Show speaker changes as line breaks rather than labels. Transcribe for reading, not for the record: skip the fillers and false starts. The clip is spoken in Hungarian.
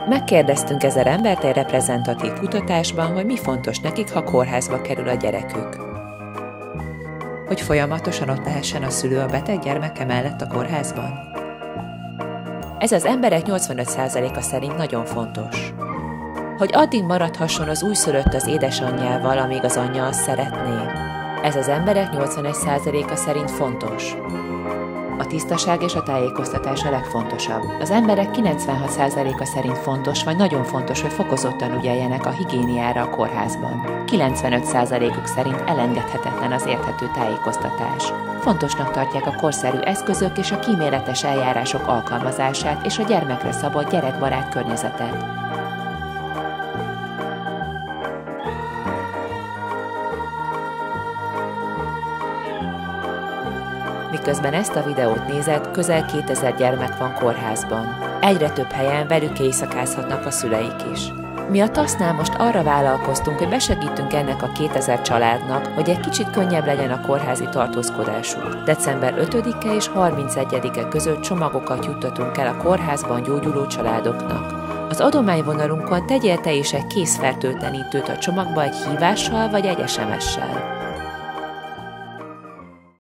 Megkérdeztünk 1000 embert egy reprezentatív kutatásban, hogy mi fontos nekik, ha kórházba kerül a gyerekük. Hogy folyamatosan ott lehessen a szülő a beteg gyermeke mellett a kórházban? Ez az emberek 85%-a szerint nagyon fontos. Hogy addig maradhasson az újszülött az édesanyjával, amíg az anyja azt szeretné. Ez az emberek 81%-a szerint fontos. A tisztaság és a tájékoztatás a legfontosabb. Az emberek 96%-a szerint fontos, vagy nagyon fontos, hogy fokozottan ügyeljenek a higiéniára a kórházban. 95%-uk szerint elengedhetetlen az érthető tájékoztatás. Fontosnak tartják a korszerű eszközök és a kíméletes eljárások alkalmazását és a gyermekre szabott gyerekbarát környezetet. Miközben ezt a videót nézed, közel 2000 gyermek van kórházban. Egyre több helyen velük éjszakázhatnak a szüleik is. Mi a TASZ-nál most arra vállalkoztunk, hogy besegítünk ennek a 2000 családnak, hogy egy kicsit könnyebb legyen a kórházi tartózkodásuk. December 5-e és 31-e között csomagokat juttatunk el a kórházban gyógyuló családoknak. Az adományvonalunkon tegyél te is egy készfertőtlenítőt a csomagba egy hívással vagy egy SMS-sel.